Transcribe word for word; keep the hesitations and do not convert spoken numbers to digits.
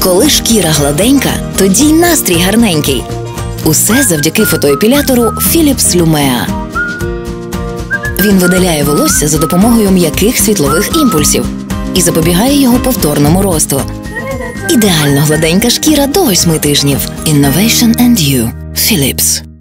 Коли шкіра гладенька, тоді й настрій гарненький. Усе завдяки фотоепілятору Philips Lumea. Він видаляє волосся за допомогою м'яких світлових імпульсів і запобігає його повторному росту. Ідеально гладенька шкіра до восьми тижнів. Innovation and you. Philips.